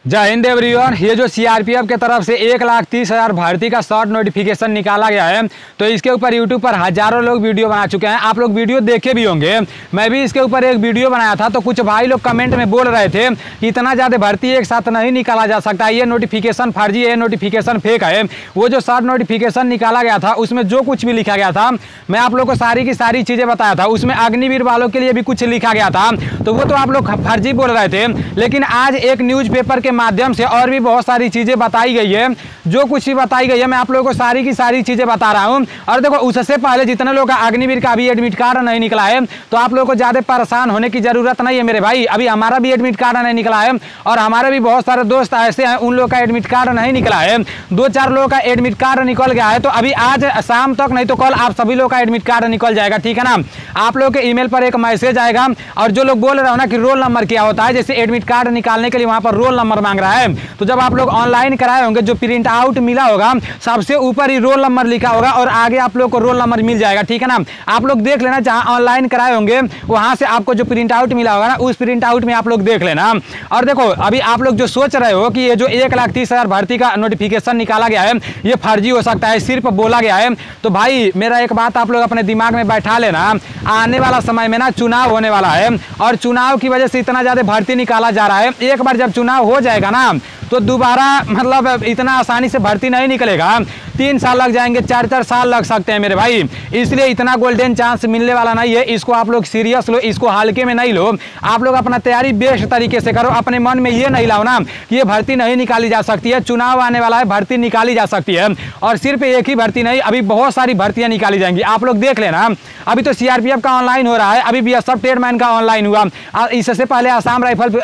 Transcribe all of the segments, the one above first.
जय हिंद एवरीवन। ये जो सीआरपीएफ के तरफ से 1,30,000 भर्ती का शॉर्ट नोटिफिकेशन निकाला गया है, तो इसके ऊपर यूट्यूब पर हजारों लोग वीडियो बना चुके हैं। आप लोग वीडियो देखे भी होंगे। मैं भी इसके ऊपर एक वीडियो बनाया था, तो कुछ भाई लोग कमेंट में बोल रहे थे कि इतना ज़्यादा भर्ती एक साथ नहीं निकाला जा सकता, ये नोटिफिकेशन फर्जी है, नोटिफिकेशन फेक है। वो जो शॉर्ट नोटिफिकेशन निकाला गया था उसमें जो कुछ भी लिखा गया था, मैं आप लोग को सारी की सारी चीज़ें बताया था। उसमें अग्निवीर वालों के लिए भी कुछ लिखा गया था, तो वो तो आप लोग फर्जी बोल रहे थे। लेकिन आज एक न्यूज़पेपर के माध्यम से और भी बहुत सारी चीज़ें बताई गई है। जो कुछ भी बताई गई है मैं आप लोगों को सारी की सारी चीज़ें बता रहा हूं। और देखो, उससे पहले जितने लोग का अग्निवीर का अभी एडमिट कार्ड नहीं निकला है, तो आप लोगों को ज़्यादा परेशान होने की ज़रूरत नहीं है मेरे भाई। अभी हमारा भी एडमिट कार्ड नहीं निकला है और हमारे भी बहुत सारे दोस्त ऐसे हैं उन लोग का एडमिट कार्ड नहीं निकला है। 2-4 लोगों का एडमिट कार्ड निकल गया है, तो अभी आज शाम तक नहीं तो कल आप सभी लोग का एडमिट कार्ड निकल जाएगा, ठीक है ना। आप लोग के ईमेल पर एक मैसेज आएगा। और जो लोग बोल रहे हो ना कि रोल नंबर क्या होता है, जैसे एडमिट कार्ड निकालने के लिए वहाँ पर रोल नंबर मांग रहा है, तो जब आप लोग ऑनलाइन कराए होंगे, जो प्रिंट आउट मिला होगा सबसे ऊपर ही रोल नंबर लिखा होगा और आगे आप लोग को रोल नंबर मिल जाएगा, ठीक है ना। आप लोग देख लेना, जहाँ ऑनलाइन कराए होंगे वहाँ से आपको जो प्रिंट आउट मिला होगा ना, उस प्रिंट आउट में आप लोग देख लेना। और देखो, अभी आप लोग जो सोच रहे हो कि ये जो 1,30,000 भर्ती का नोटिफिकेशन निकाला गया है ये फर्जी हो सकता है, सिर्फ बोला गया है, तो भाई मेरा एक बात आप लोग अपने दिमाग में बैठा लेना। आने वाला समय में ना चुनाव होने वाला है और चुनाव की वजह से इतना ज़्यादा भर्ती निकाला जा रहा है। एक बार जब चुनाव हो जाएगा ना, तो दोबारा मतलब इतना आसानी से भर्ती नहीं निकलेगा। 3 साल लग जाएंगे, 4-4 साल लग सकते हैं मेरे भाई। इसलिए इतना गोल्डन चांस मिलने वाला नहीं है। इसको आप लोग सीरियस लो, इसको हल्के में नहीं लो। आप लोग अपना तैयारी बेस्ट तरीके से करो। अपने मन में ये नहीं लाओ ना कि ये भर्ती नहीं निकाली जा सकती है। चुनाव आने वाला है, भर्ती निकाली जा सकती है। और सिर्फ एक ही भर्ती नहीं, अभी बहुत सारी भर्तियाँ निकाली जाएंगी। आप लोग देख लेना, अभी तो सीआरपीएफ का ऑनलाइन हो रहा है, अभी बीएसएफ ट्रेडमैन का ऑनलाइन हुआ, इससे पहले आसाम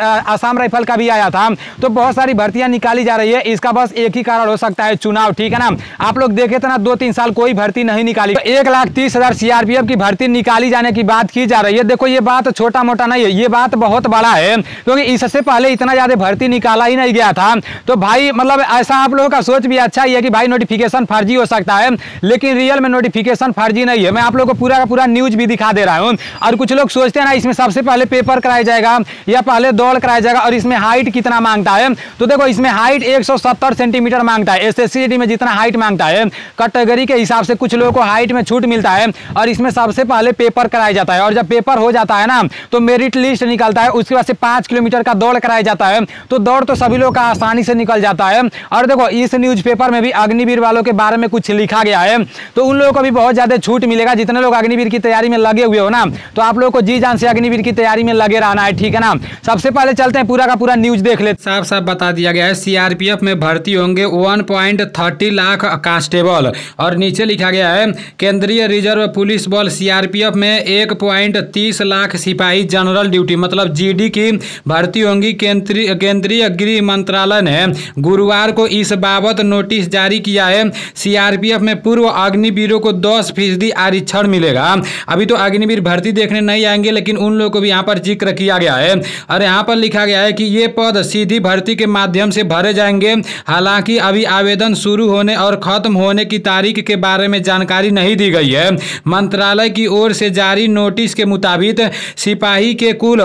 राइफल का भी आया था। तो बहुत सारी भर्तियां निकाली जा रही है। इसका बस एक ही कारण हो सकता है, चुनाव, ठीक है ना। आप लोग देखे थे ना 2-3 साल कोई भर्ती नहीं निकाली, तो 1,30,000 सीआरपीएफ की भर्ती निकाली जाने की बात की जा रही है। देखो, ये बात छोटा मोटा नहीं है, ये बात बहुत बड़ा है, क्योंकि इससे पहले इतना ज्यादा भर्ती निकाला ही नहीं गया था। तो भाई मतलब ऐसा आप लोगों का सोच भी अच्छा ही है कि भाई नोटिफिकेशन फर्जी हो सकता है, लेकिन रियल में नोटिफिकेशन फर्जी नहीं है। मैं आप लोग को पूरा का पूरा न्यूज भी दिखा दे रहा हूँ। और कुछ लोग सोचते हैं ना इसमें सबसे पहले पेपर कराया जाएगा या पहले दौड़ कराया जाएगा, और इसमें हाइट कितना मांगता है, तो देखो इसमें हाइट 170 सेंटीमीटर मांगता है। एसएससी में जितना हाइट मांगता है कैटेगरी के हिसाब से कुछ लोगों को हाइट में छूट मिलता है। और इसमें सबसे पहले पेपर कराया जाता है, और जब पेपर हो जाता है ना तो मेरिट लिस्ट निकलता है। उसके बाद से 5 किलोमीटर का दौड़ कराया जाता है, तो दौड़ तो सभी लोग का आसानी से निकल जाता है। और देखो, इस न्यूज़पेपर में भी अग्निवीर वालों के बारे में कुछ लिखा गया है, तो उन लोगों को भी बहुत ज्यादा छूट मिलेगा। जितने लोग अग्निवीर की तैयारी में लगे हुए हो ना, तो आप लोगों को जी जान से अग्निवीर की तैयारी में लगे रहना है, ठीक है ना। सबसे पहले चलते हैं, पूरा का पूरा न्यूज देख लेते। साफ साफ बता दिया गया है, सीआरपीएफ में भर्ती होंगे 1.30 लाख कांस्टेबल। और नीचे लिखा गया है, केंद्रीय रिजर्व पुलिस बल सीआरपीएफ में 1.30 लाख सिपाही जनरल ड्यूटी मतलब जीडी की भर्ती होंगी। केंद्रीय गृह मंत्रालय ने गुरुवार को इस बाबत नोटिस जारी किया है। सीआरपीएफ में पूर्व अग्निवीरों को 10% आरक्षण मिलेगा। अभी तो अग्निवीर भर्ती देखने नहीं आएंगे, लेकिन उन लोगों को भी यहाँ पर जिक्र किया गया है। और यहाँ पर लिखा गया है कि ये पद सीधी भर्ती के माध्यम से भरे जाएंगे। हालांकि अभी आवेदन शुरू होने और खत्म होने की तारीख के बारे में जानकारी नहीं दी गई है। मंत्रालय की ओर से जारी नोटिस के मुताबिक सिपाही के कुल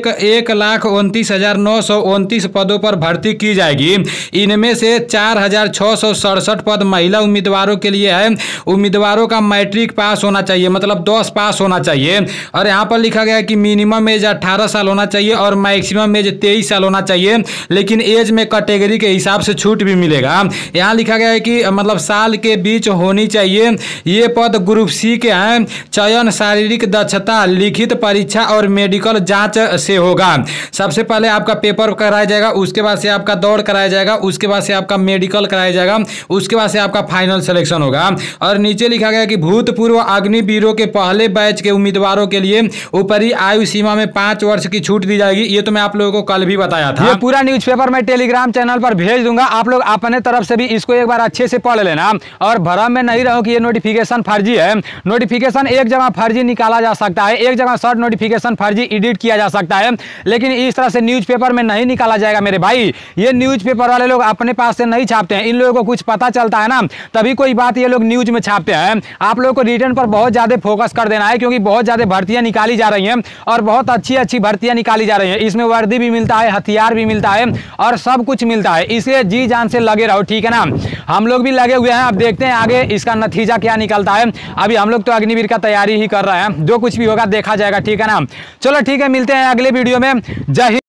1,29,929 पदों पर भर्ती की जाएगी। इनमें से 4,667 पद महिला उम्मीदवारों के लिए है। उम्मीदवारों का मैट्रिक पास होना चाहिए, मतलब 10 पास होना चाहिए। और यहाँ पर लिखा गया है कि मिनिमम एज 18 साल होना चाहिए और मैक्सिमम एज 23 साल होना चाहिए, लेकिन एज में कैटेगरी के हिसाब से छूट भी मिलेगा। यहाँ लिखा गया है कि मतलब साल के बीच होनी चाहिए। ये पद ग्रुप सी के हैं। चयन शारीरिक दक्षता, लिखित परीक्षा और मेडिकल जांच से होगा। सबसे पहले आपका पेपर कराया जाएगा, उसके बाद से आपका दौड़ कराया जाएगा, उसके बाद से आपका मेडिकल कराया जाएगा, उसके बाद से आपका फाइनल सिलेक्शन होगा। और नीचे लिखा गया है कि भूतपूर्व अग्निवीरों के पहले बैच के उम्मीदवारों के लिए ऊपरी आयु सीमा में 5 वर्ष की छूट दी जाएगी। ये तो मैं आप लोगों को कल भी बताया था। ये पूरा न्यूज़पेपर मैं टेलीग्राम चैनल पर भेज दूंगा, आप लोग अपने तरफ से भी इसको एक बार अच्छे से पढ़ लेना और भ्रम में नहीं रहो कि ये नोटिफिकेशन फर्जी है। नोटिफिकेशन एक जगह फर्जी निकाला जा सकता है, एक जगह शॉर्ट नोटिफिकेशन फर्जी एडिट किया जा सकता है, लेकिन इस तरह से न्यूज़पेपर में नहीं निकाला जाएगा मेरे भाई। ये न्यूज़पेपर वाले लोग अपने पास से नहीं छापते हैं, इन लोगों को कुछ पता चलता है ना तभी कोई बात ये लोग न्यूज में छापते हैं। आप लोगों को रिटर्न पर बहुत ज़्यादा फोकस कर देना है, क्योंकि बहुत ज़्यादा भर्तियाँ निकाली जा रही हैं और बहुत अच्छी अच्छी भर्तियाँ निकाली जा रही हैं। इसमें वर्दी भी मिलता है, हथियार भी मिलता है और सब कुछ मिलता है। इसे जी जान से लगे रहो, ठीक है ना। हम लोग भी लगे हुए हैं, अब देखते हैं आगे इसका नतीजा क्या निकलता है। अभी हम लोग तो अग्निवीर का तैयारी ही कर रहे हैं, जो कुछ भी होगा देखा जाएगा, ठीक है ना। चलो ठीक है, मिलते हैं अगले वीडियो में। जय हिंद।